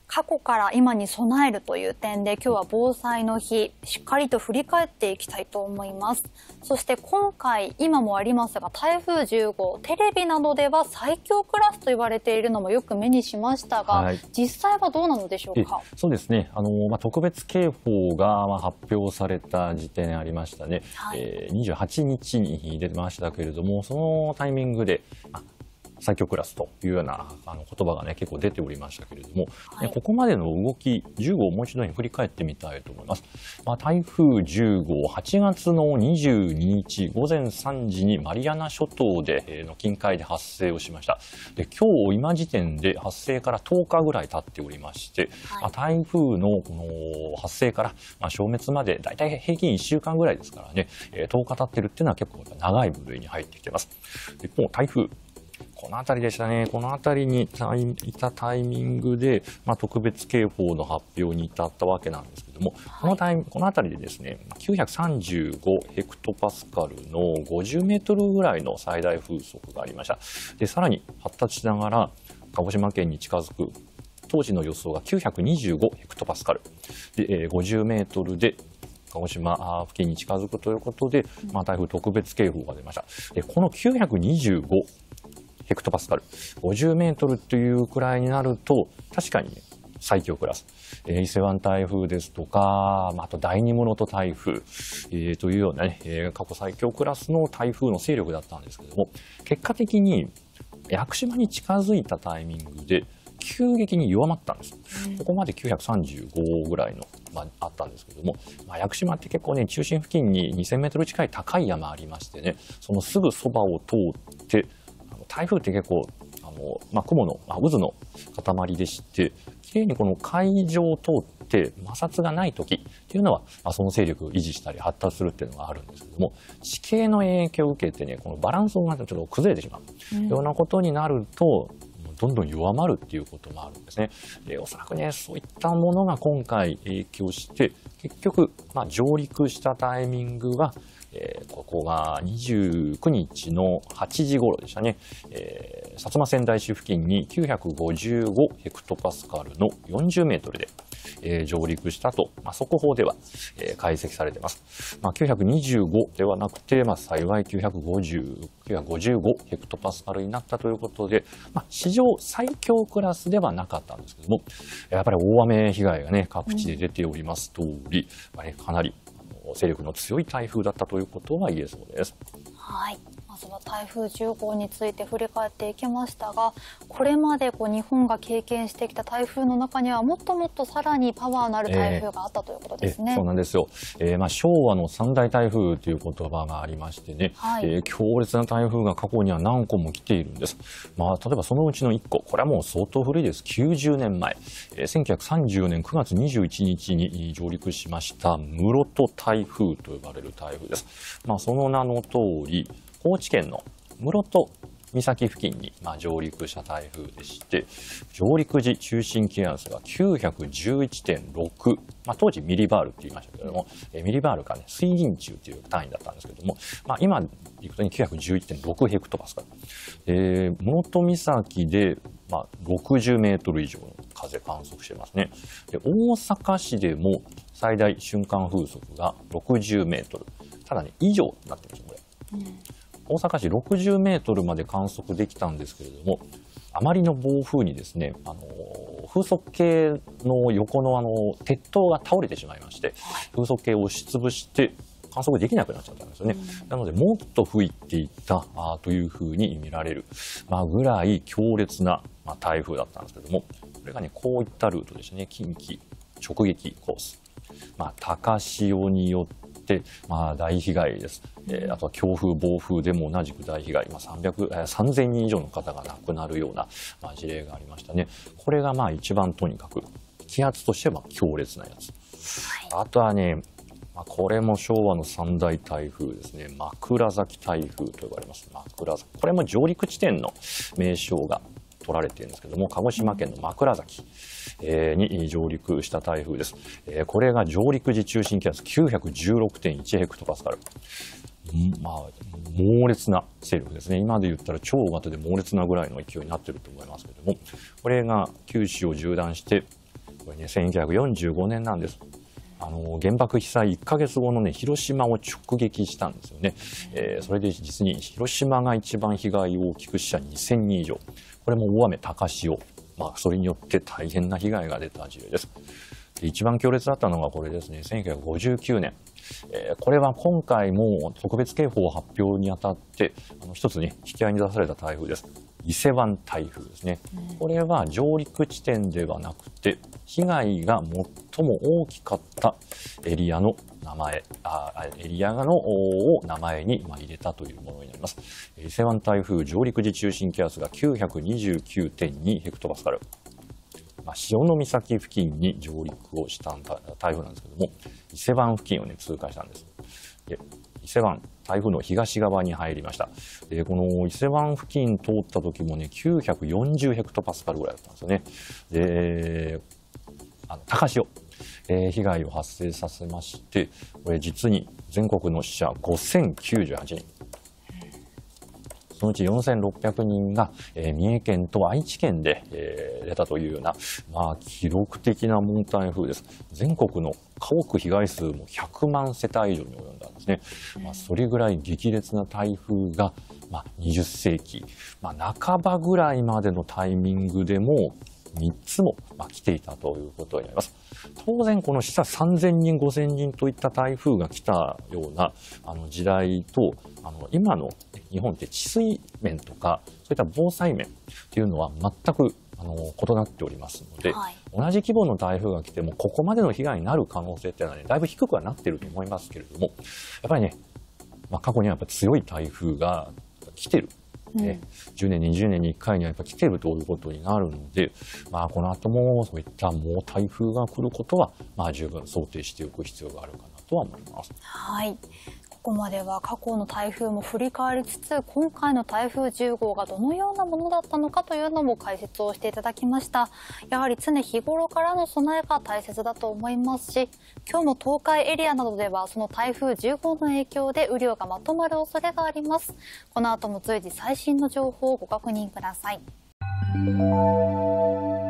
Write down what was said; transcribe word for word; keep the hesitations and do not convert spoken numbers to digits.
過去から今に備えるという点で、今日は防災の日、しっかりと振り返っていきたいと思います。そして今回、今もありますが、台風じゅうご、テレビなどでは最強クラスと言われているのもよく目にしましたが、はい、実際はどうなのでしょうか。 そうですね、あのまあ、特別警報がまあ発表された時点ありましたね、はい、えー、にじゅうはちにちに出ましたけれども、そのタイミングで、あ最強クラスというようなあの言葉がね結構出ておりましたけれども、はい、ここまでの動きじゅうごをもう一度に振り返ってみたいと思います。まあ、台風じゅうご、はちがつのにじゅうににちごぜんさんじにマリアナ諸島で、えー、の近海で発生をしました。で、今日今時点で発生からとおかぐらい経っておりまして、はい、まあ、台風のこの発生からまあ消滅までだいたい平均いっしゅうかんぐらいですからね、えー、とおか経ってるっていうのは結構長い部類に入ってきています。で、もう台風この辺りでしたね。この辺りにいたタイミングで、まあ、特別警報の発表に至ったわけなんですけども、はい、このタイこの辺りでですね、きゅうひゃくさんじゅうごヘクトパスカルのごじゅうメートルぐらいの最大風速がありました。で、さらに発達しながら鹿児島県に近づく当時の予想がきゅうひゃくにじゅうごヘクトパスカルで、ごじゅうメートルで鹿児島付近に近づくということで、まあ、台風特別警報が出ました。で、このきゅうひゃくにじゅうごヘクトパスカル、ごじゅうメートルというくらいになると、確かに最強クラス。えー、伊勢湾台風ですとか、あと第二室戸台風、えー、というようなね、えー、過去最強クラスの台風の勢力だったんですけども、結果的に屋久島に近づいたタイミングで、急激に弱まったんです。ここまできゅうひゃくさんじゅうごぐらいの、まあ、あったんですけども、まあ、屋久島って結構ね、中心付近ににせんメートル近い高い山ありましてね、そのすぐそばを通って、台風って結構あの、まあ、雲の、まあ、渦の塊でして、きれいにこの海上を通って摩擦がない時っていうのは、まあ、その勢力を維持したり発達するっていうのがあるんですけども、地形の影響を受けてね、このバランスがちょっと崩れてしまう、うん、ようなことになると、どんどん弱まるっていうこともあるんですね。で、おそらくね、そういったものが今回影響して、結局、まあ、上陸したタイミングは、えー、ここがにじゅうくにちのはちじ頃でしたね。えー、薩摩川内市付近にきゅうひゃくごじゅうごヘクトパスカルのよんじゅうメートルで、えー、上陸したと、まあ、速報では、えー、解析されています。まあ、きゅうひゃくにじゅうごではなくて、まあ、幸いきゅうひゃくごじゅう、きゅうひゃくごじゅうごヘクトパスカルになったということで、まあ、史上最強クラスではなかったんですけども、やっぱり大雨被害がね、各地で出ております通り、うん、かなり勢力の強い台風だったということは言えそうです。 はい、まずは台風じゅうごについて振り返っていきましたが、これまでこう日本が経験してきた台風の中にはもっともっとさらにパワーのある台風があったということですね。 えー、そうなんですよ。えー、まあ昭和の三大台風という言葉がありましてね、はい、えー、強烈な台風が過去には何個も来ているんです。まあ例えばそのうちのいっこ、これはもう相当古いです。きゅうじゅうねんまえ、えー、せんきゅうひゃくさんじゅうねんくがつにじゅういちにちに上陸しました室戸台風と呼ばれる台風です。まあその名の通り、高知県の室戸岬付近にまあ上陸した台風でして、上陸時中心気圧が きゅうひゃくじゅういってんろく、まあ、当時ミリバールって言いましたけれども、えミリバールがね水銀柱という単位だったんですけれども、まあ、今いくときゅうひゃくじゅういってんろくヘクトパスカル、えー、室戸岬でまあろくじゅうメートル以上の風観測してますね。で、大阪市でも最大瞬間風速がろくじゅうメートル、ただね以上になってますこれ。うん、大阪市ろくじゅうメートルまで観測できたんですけれども、あまりの暴風にですね、あの風速計の横のあの鉄塔が倒れてしまいまして、風速計を押しつぶして観測できなくなっちゃったんですよね。うん、なのでもっと吹いていたあというふうに見られる、まあ、ぐらい強烈な、まあ、台風だったんですけども、これがねこういったルートでしたね。近畿直撃コース、まあ、高潮によってでまあ、大被害です。えー、あとは強風、暴風でも同じく大被害、まあ、さんびゃく、えー、さんぜんにん以上の方が亡くなるような、まあ、事例がありましたね。これがまあ一番とにかく気圧としては強烈なやつ。はい、あとはね、まあ、これも昭和の三大台風ですね。枕崎台風と呼ばれます。枕崎。これも上陸地点の名称が取られているんですけども、鹿児島県の枕崎に上陸した台風です。これが上陸時中心気圧 きゅうひゃくじゅうろくてんいちヘクトパスカル。まあ、猛烈な勢力ですね。今で言ったら超大型で猛烈なぐらいの勢いになっていると思いますけれども、これが九州を縦断してこれね、せんきゅうひゃくよんじゅうごねんなんです。あの原爆被災いっかげつごのね、広島を直撃したんですよね。えー、それで実に広島が一番被害を大きく死者にせんにん以上。これも大雨高潮。まあ、それによって大変な被害が出た事例です。で一番強烈だったのがこれですね、せんきゅうひゃくごじゅうきゅうねん。えー、これは今回も特別警報発表にあたって、あの一つね、引き合いに出された台風です。伊勢湾台風ですね。これは上陸地点ではなくて、被害が最も大きかったエリアの名前、あエリアのを名前に入れたというものになります。伊勢湾台風上陸時中心気圧が きゅうひゃくにじゅうきゅうてんに ヘクトパスカル。まあ、潮岬付近に上陸をした台風なんですけども、伊勢湾付近をね、通過したんです。で伊勢湾、台風の東側に入りました。でこの伊勢湾付近通った時もね、きゅうひゃくよんじゅうヘクトパスカルぐらいだったんですよね。で、あの高潮、えー、被害を発生させまして、これ実に全国の死者ごせんきゅうじゅうはちにん。そのうちよんせんろっぴゃくにんが、えー、三重県と愛知県で、えー、出たというような、まあ、記録的な猛台風です。全国の家屋被害数もひゃくまんせたい以上に及んだんですね。まあ、それぐらい激烈な台風が、まあ、にじゅっせいき、まあ、半ばぐらいまでのタイミングでもみっつも、まあ、来ていたということになります。当然この死者さんぜんにんごせんにんといった台風が来たようなあの時代と、あの今の日本って治水面とかそういった防災面っていうのは全くあの異なっておりますので、はい、同じ規模の台風が来てもここまでの被害になる可能性っていうのはね、だいぶ低くはなっていると思いますけれども、やっぱりね、まあ、過去にはやっぱ強い台風が来てる。ね、じゅうねんにじゅうねんにいっかいにはやっぱ来てるということになるので、まあ、この後もそういった猛台風が来ることは、まあ、十分想定しておく必要があるかなとは思います。 はい、ここまでは過去の台風も振り返りつつ、今回の台風じゅうごうがどのようなものだったのかというのも解説をしていただきました。やはり常日頃からの備えが大切だと思いますし、今日も東海エリアなどではその台風じゅうごの影響で雨量がまとまる恐れがあります。この後も随時最新の情報をご確認ください。